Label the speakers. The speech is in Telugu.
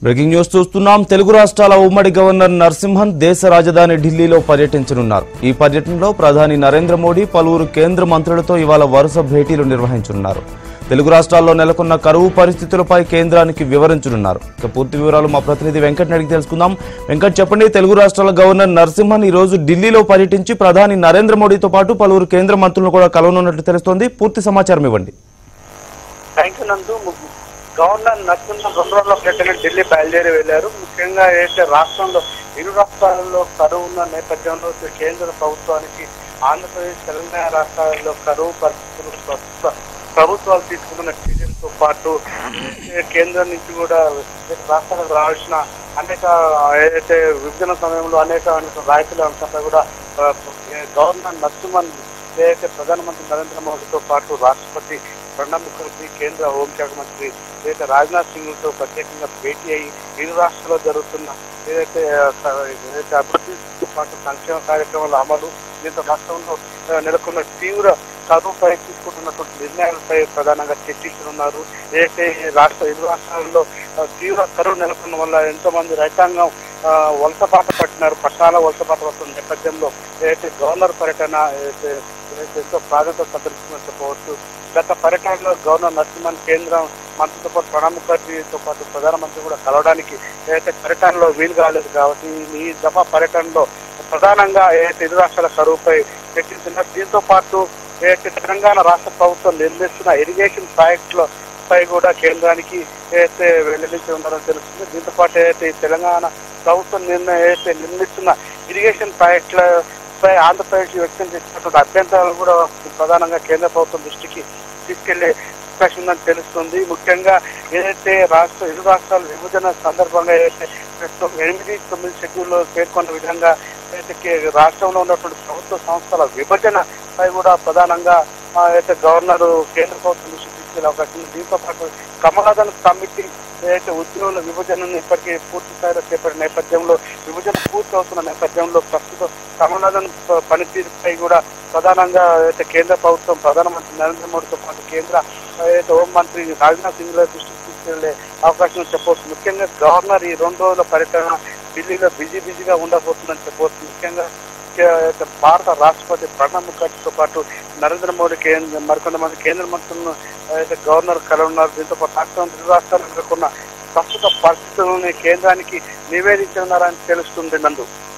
Speaker 1: బ్రేకింగ్ న్యూస్ చూస్తున్నాం. తెలుగు రాష్ట్రాల ఉమ్మడి గవర్నర్ నరసింహన్ దేశ రాజధాని ఢిల్లీలో పర్యటించనున్నారు. ఈ పర్యటనలో ప్రధాని నరేంద్ర మోడీ పలువురు కేంద్ర మంత్రులతో ఇవాళ వరుస భేటీలు నిర్వహించనున్నారు. తెలుగు రాష్ట్రాల్లో నెలకొన్న కరువు పరిస్థితులపై కేంద్రానికి వివరించనున్నారు. ఇక పూర్తి వివరాలు మా ప్రతినిధి వెంకట్ అడిగి తెలుసుకుందాం. వెంకట్, చెప్పండి. తెలుగు రాష్ట్రాల గవర్నర్ నరసింహన్ ఈ రోజు ఢిల్లీలో పర్యటించి ప్రధాని నరేంద్ర మోడీతో పాటు పలువురు కేంద్ర మంత్రులను కూడా కలవనున్నట్లు తెలుస్తోంది. పూర్తి సమాచారం ఇవ్వండి.
Speaker 2: గవర్నర్ నరసింహన్ 2 రోజుల క్రితమే ఢిల్లీ బయలుదేరి వెళ్లారు. ముఖ్యంగా అయితే రాష్ట్రంలో ఇరు రాష్ట్రాలలో కరువు ఉన్న నేపథ్యంలో కేంద్ర ప్రభుత్వానికి ఆంధ్రప్రదేశ్, తెలంగాణ రాష్ట్రాల్లో కరువు పరిస్థితులు ప్రభుత్వాలు తీసుకున్న చర్యలతో పాటు కేంద్రం నుంచి కూడా రాష్ట్రాలకు రావాల్సిన అనేక ఏదైతే విభజన సమయంలో అనేక రాయితీల అంశంపై కూడా గవర్నర్ నరసింహన్ ఏదైతే ప్రధానమంత్రి నరేంద్ర మోడీతో పాటు రాష్ట్రపతి ప్రణబ్ ముఖర్జీ, కేంద్ర హోంశాఖ మంత్రి ఏదైతే రాజ్నాథ్ సింగ్తో ప్రత్యేకంగా భేటీ అయ్యి ఇరు రాష్ట్రాల్లో జరుగుతున్న ఏదైతే అభివృద్ధితో పాటు సంక్షేమ కార్యక్రమాల అమలు, దీంతో రాష్ట్రంలో నెలకొన్న తీవ్ర కరువుపై తీసుకుంటున్నటువంటి నిర్ణయాలపై ప్రధానంగా చర్చించనున్నారు. ఏదైతే ఇరు రాష్ట్రాల్లో తీవ్ర కరువు నెలకొన్న వల్ల ఎంతో మంది రైతాంగం వలసపాట పట్టినారు. పట్టాల వలసపాట పడుతున్న నేపథ్యంలో ఏదైతే గవర్నర్ పర్యటన ఎంతో ప్రాధాన్యత సంతరించిందని చెప్పవచ్చు. గత పర్యటనలో గవర్నర్ నరసింహన్ కేంద్రం మంత్రితో పాటు ప్రణబ్ ముఖర్జీతో పాటు ప్రధానమంత్రి కూడా కలవడానికి ఏదైతే పర్యటనలో వీలు కాలేదు కాబట్టి ఈ దఫా పర్యటనలో ప్రధానంగా ఏదైతే ఇరు రాష్ట్రాల కరువుపై చర్చించినారు. దీంతో పాటు ఏదైతే తెలంగాణ రాష్ట్ర ప్రభుత్వం నిర్మిస్తున్న ఇరిగేషన్ ప్రాజెక్టులపై కూడా కేంద్రానికి ఏదైతే వెల్లడించి ఉన్నారని తెలుస్తుంది. దీంతో పాటు ఏదైతే తెలంగాణ ప్రభుత్వం నిర్మిస్తున్న ఇరిగేషన్ ప్రాజెక్టులపై ఆంధ్రప్రదేశ్ వ్యక్తం చేసినటువంటి అభ్యంతరాలు కూడా ప్రధానంగా కేంద్ర ప్రభుత్వం దృష్టికి తీసుకెళ్లే అవకాశం ఉందని తెలుస్తుంది. ముఖ్యంగా ఏదైతే ఇరు రాష్ట్రాల విభజన సందర్భంగా ఏదైతే 8-9 షెడ్యూల్లో పేర్కొన్న విధంగా ఏదైతే రాష్ట్రంలో ఉన్నటువంటి ప్రభుత్వ సంస్థల విభజనపై కూడా ప్రధానంగా అయితే గవర్నర్ కేంద్ర ప్రభుత్వం దృష్టికి తీసుకెళ్లే అవకాశం ఉంది. దీంతో పాటు కమలాదన్ కమిటీ ఏదైతే ఉద్యోగుల విభజనను ఇప్పటికీ పూర్తి స్థాయిలో చేపట్టిన నేపథ్యంలో విభజన పూర్తి అవుతున్న నేపథ్యంలో ప్రస్తుతం కమలాదన్ పనితీరుపై కూడా ప్రధానంగా అయితే కేంద్ర ప్రభుత్వం ప్రధానమంత్రి నరేంద్ర మోడీతో పాటు కేంద్ర అయితే హోంమంత్రి రాజ్నాథ్ సింగ్ దృష్టికి తీసుకెళ్లే అవకాశం చెప్పవచ్చు. ముఖ్యంగా గవర్నర్ ఈ 2 రోజుల పర్యటన ఢిల్లీలో బిజీగా ఉండబోతుందని చెప్పవచ్చు. ముఖ్యంగా భారత రాష్ట్రపతి ప్రణబ్ ముఖర్జీతో పాటు నరేంద్ర మోడీ మరికొంతమంది కేంద్ర మంత్రులను అయితే గవర్నర్ కలవన్నారు. దీంతో పాటు రాష్ట్రాలు నెలకొన్న ప్రస్తుత పరిస్థితులను కేంద్రానికి నివేదించనున్నారని తెలుస్తుంది. నందు